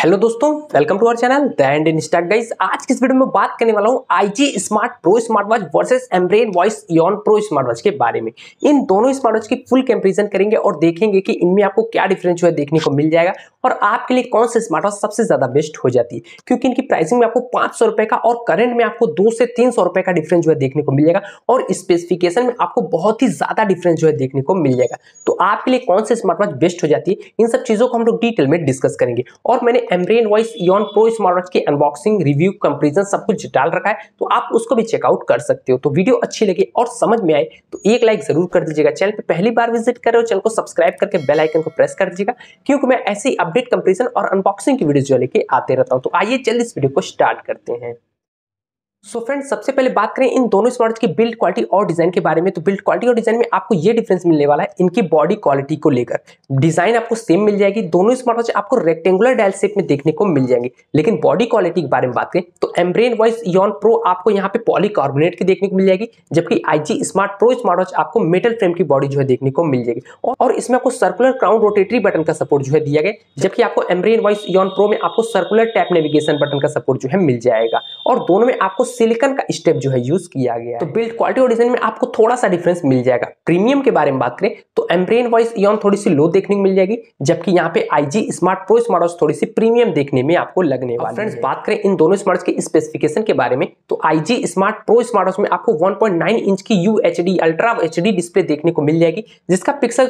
Hello दोस्तों, welcome to our channel the end in start guys. आज की इस वीडियो में बात करने वाला हूं IG smart pro smart watch versus Ambrane voice Eon pro smart watch के बारे में। इन दोनों स्मार्ट वॉच की फुल कंपैरिजन करेंगे और देखेंगे कि इनमें आपको क्या डिफरेंस जो है देखने को मिल जाएगा और आपके लिए कौन सी स्मार्ट वॉच सबसे ज्यादा बेस्ट हो जाती है, क्योंकि इनकी प्राइसिंग में आपको 500 रुपए का और करंट में आपको 200 से 300 रुपए का डिफरेंस जो है देखने को मिल जाएगा और स्पेसिफिकेशन में आपको बहुत ही ज्यादा डिफरेंस जो है देखने को मिल जाएगा। तो आपके लिए कौन सी स्मार्ट वॉच बेस्ट हो जाती है, इन सब चीजों को हम लोग डिटेल में डिस्कस करेंगे। और मैंने Ambrane voice Eon pro smart watch की अनबॉक्सिंग, रिव्यू, कंपैरिजन सब कुछ डाल रखा है, तो आप उसको भी चेकआउट कर सकते हो। तो वीडियो अच्छी लगी और समझ में आए तो एक लाइक जरूर कर दीजिएगा। चैनल पे पहली बार विजिट कर रहे हो, चैनल को सब्सक्राइब करके बेल आइकन को प्रेस कर दीजिएगा, क्योंकि मैं ऐसी अपडेट, कंपैरिजन और अनबॉक्सिंग की वीडियोस जो लेके आते रहता हूं। तो आइए जल्दी इस वीडियो को स्टार्ट करते हैं। सो फ्रेंड्स, सबसे पहले बात करें इन दोनों स्मार्ट वॉच की बिल्ड क्वालिटी और डिजाइन के बारे में। तो बिल्ड क्वालिटी और डिजाइन में आपको ये डिफरेंस मिलने वाला है इनकी बॉडी क्वालिटी को लेकर। डिजाइन आपको सेम मिल जाएगी, दोनों स्मार्ट वॉच आपको रेक्टेंगुलर डायल शेप में देखने को मिल जाएंगे। लेकिन बॉडी क्वालिटी के बारे में बात करें तो एम्ब्रेन वॉइस इयॉन प्रो आपको यहाँ पे पॉलीकार्बोनेट की देखने को मिल जाएगी, जबकि IG smart pro smart watch आपको मेटल फ्रेम की बॉडी जो है देखने को मिल जाएगी। और इसमें आपको सर्कुलर क्राउन रोटेटरी बटन का सपोर्ट जो है दिया गया, जबकि आपको एम्ब्रेन वॉइस इयॉन प्रो में आपको सर्कुलर टैप नेविगेशन बटन का सपोर्ट जो है मिल जाएगा। और दोनों में आपको सिलिकॉन का स्टेप जो है यूज किया गया है। तो बिल्ड क्वालिटी और डिजाइन में आपको थोड़ा सा डिफरेंस मिल जाएगा। प्रीमियम के बारे में बात करें तो एम्ब्रेन वॉइस इयॉन थोड़ी सी लो देखने को मिल जाएगी, जबकि यहाँ पे IG smart pro smart watch थोड़ी सी प्रीमियम देखने में आपको लगने वाली है। फ्रेंड्स, बात करें इन दोनों स्मार्ट वॉच के स्पेसिफिकेशन के बारे में तो IG smart pro smart watch में आपको 1.9 इंच की UHD अल्ट्रा HD डिस्प्ले देखने को मिल जाएगी, जिसका पिक्सल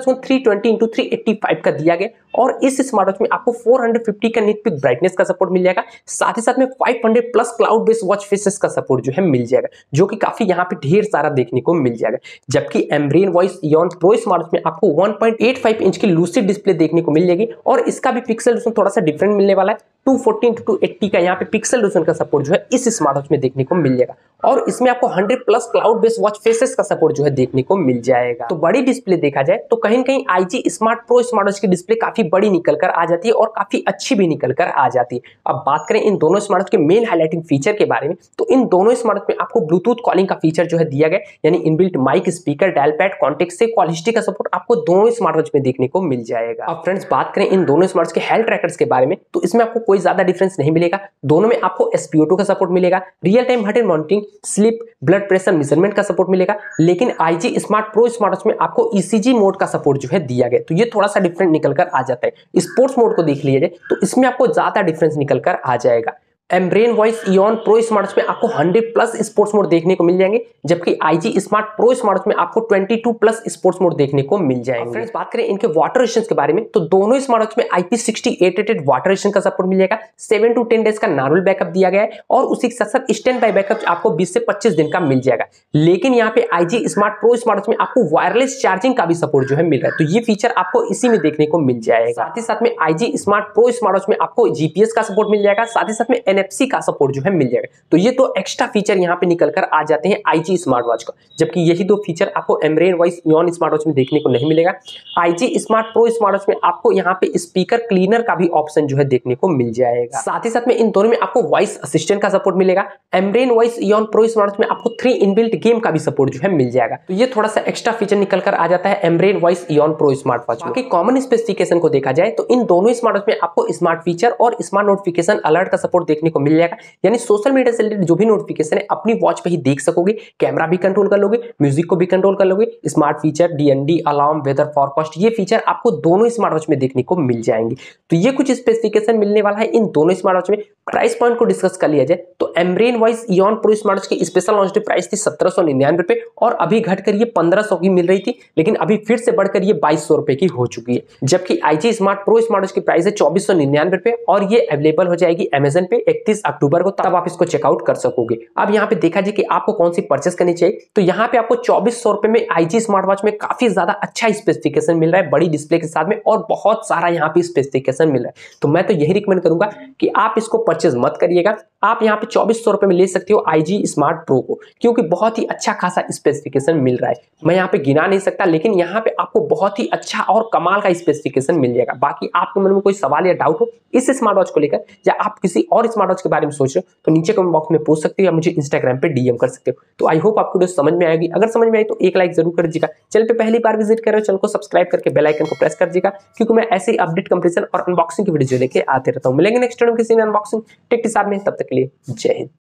320x385 का दिया गया। और इस स्मार्ट वॉच में आपको 450 का निट पिक ब्राइटनेस का सपोर्ट मिल जाएगा, साथ ही साथ में 500 plus cloud based watch faces का सपोर्ट जो है मिल जाएगा, जो कि काफी यहाँ पे ढेर सारा देखने को मिल जाएगा। जबकि Ambrane voice Eon pro smart watch में आपको 1.85 इंच की लूसिड डिस्प्ले देखने को मिल जाएगी और इसका भी पिक्सल थोड़ा सा डिफरेंट मिलने वाला है। 214x280 का यहाँ पे पिक्सल रेजोल्यूशन का सपोर्ट जो है इस स्मार्ट वॉच में देखने को मिल जाएगा और इसमें आपको 100 plus cloud based watch faces का सपोर्ट जो है देखने को मिल जाएगा। तो बड़ी डिस्प्ले देखा जाए तो कहीं न कहीं IG smart pro smart watch की डिस्प्ले काफी बड़ी निकल कर आ जाती है और काफी अच्छी भी निकल कर आ जाती है। अब बात करें इन दोनों स्मार्ट वॉच के मेन हाईलाइटिंग फीचर के बारे में तो इन दोनों स्मार्ट वॉच में आपको ब्लूटूथ कॉलिंग का फीचर जो है दिया गया, यानी inbuilt mic, speaker, dial pad, contact से कॉल हिस्ट्री का सपोर्ट आपको दोनों स्मार्ट वॉच में देखने को मिल जाएगा। अब फ्रेंड्स, बात करें इन दोनों स्मार्ट वॉच के हेल्थ ट्रैकर्स के बारे में तो इसमें आपको कोई ज्यादा डिफरेंस नहीं मिलेगा। दोनों में आपको SpO2 का सपोर्ट मिलेगा, real time heart rate monitoring, sleep, blood pressure measurement का सपोर्ट मिलेगा। लेकिन IG smart pro smart watch में आपको ECG मोड का सपोर्ट जो है दिया गया, तो ये थोड़ा सा डिफरेंट निकल कर आ जाता है। स्पोर्ट्स मोड को देख लिया जाए तो इसमें आपको ज्यादा डिफरेंस निकल कर आ जाएगा। Ambrane voice Eon pro smart watch में आपको 100 प्लस स्पोर्ट्स मोड देखने को मिल जाएंगे, जबकि IG smart pro smart watch में आपको 22 प्लस स्पोर्ट्स मोड देखने को मिल जाएंगे। फ्रेंड्स, बात करें इनके वाटर रेजिस्टेंस के बारे में तो दोनों स्मार्ट वॉच में IP68 रेटेड वाटर रेजिस्टेंस का सपोर्ट मिल जाएगा। 7 to 10 डेज का नॉर्मल बैकअप दिया गया है और उसी के साथ साथ स्टैंड बाय बैकअप आपको 20 से 25 दिन का मिल जाएगा। लेकिन यहाँ पे IG smart pro smart watch में आपको वायरलेस चार्जिंग का भी सपोर्ट जो है मिल रहा है, तो ये फीचर आपको इसी में देखने को मिल जाएगा। साथ ही साथ में IG smart pro smart watch में आपको GPS का सपोर्ट मिल जाएगा, साथ ही साथ में NFC का सपोर्ट है मिल जाएगा। तो ये तो एक्स्ट्रा फीचर यहाँ पे निकल कर आ जाते हैं IG स्मार्ट वॉच का, जबकि यही दो फीचर आपको Ambrane voice Eon smart watch में देखने को नहीं मिलेगा। IG smart pro smart watch में आपको यहाँ पे स्पीकर क्लीनर का भी ऑप्शन जो है देखने को मिल जाएगा। साथ ही साथ में इन दोनों में आपको वॉइस असिस्टेंट का सपोर्ट मिलेगा। Ambrane voice Eon pro smart watch में आपको 3 इनबिल्ट गेम का भी सपोर्ट जो है मिल जाएगा, तो ये थोड़ा सा एक्स्ट्रा फीचर निकल कर आ जाता है Ambrane voice Eon pro smart watch. बाकी कॉमन स्पेसिफिकेशन को देखा जाए तो इन दोनों स्मार्ट वॉच में आपको स्मार्ट फीचर और स्मार्ट नोटिफिकेशन अलर्ट का सपोर्ट देखने को मिल जाएगा, यानी सोशल मीडिया से जो भी नोटिफिकेशन है अपनी वॉच पे ही देख सकोगे, कैमरा भी कंट्रोल कर लोगे, म्यूजिक को भी कंट्रोल कर लोगे। Smart feature, DND, alarm, weather forecast, ये फीचर आपको दोनों स्मार्ट वॉच में देखने को मिल जाएंगे। तो ये कुछ स्पेसिफिकेशन मिलने वाला है इन दोनों स्मार्ट वॉच में। प्राइस पॉइंट को डिस्कस कर लिया जाए तो Ambrane voice Eon pro smart watch की स्पेशल लॉन्च प्राइस थी 1799 रुपए और अभी घटकर ये 1500 की मिल रही थी, लेकिन अभी फिर से बढ़कर ये 2200 रुपए की हो चुकी है। जबकि IG smart pro smart watch की प्राइस है 2499 रुपए और ये अवेलेबल हो जाएगी Amazon पे 31 अक्टूबर को, तब आप इसको चेकआउट कर सकोगे। अब यहाँ पे देखा जाए कि आपको कौन सी परचेस करनी चाहिए तो यहाँ पे आपको 2400 रुपए में IG स्मार्ट वॉच में काफी ज्यादा अच्छा स्पेसिफिकेशन मिल रहा है, बड़ी डिस्प्ले के साथ में, और बहुत सारा यहाँ पे स्पेसिफिकेशन मिल रहा है। तो मैं तो यही रिकमेंड करूंगा कि आप इसको परचेज मत करिएगा। आप यहाँ पे 2400 रुपए में ले सकते हो IG स्मार्ट प्रो को, क्योंकि बहुत ही अच्छा खासा स्पेसिफिकेशन मिल रहा है। मैं यहाँ पे गिना नहीं सकता, लेकिन यहाँ पे आपको बहुत ही अच्छा और कमाल का स्पेसिफिकेशन मिल जाएगा। बाकी आपके मन में कोई सवाल या डाउट हो इस स्मार्ट वॉच को लेकर या आप किसी और स्मार्ट स्मार्ट वॉच के बारे में सोच रहे हो तो नीचे कमेंट बॉक्स में पूछ सकते हो या मुझे इंस्टाग्राम पे डीएम कर सकते हो। तो आई होप आपको वीडियो समझ में आएगी। अगर समझ में आई तो एक लाइक जरूर कर दीजिएगा। चैनल पे पहली बार विजिट कर रहे हो चैनल को सब्सक्राइब करके बेल आइकन को प्रेस कर दीजिएगा, क्योंकि मैं ऐसे ही अपडेट कंपैरिजन और अनबॉक्सिंग की वीडियो लेके आते रहता हूँ। मिलेंगे नेक्स्ट वीडियो में किसी अनबॉक्सिंग टेक के साथ में, तब तक के लिए जय हिंद।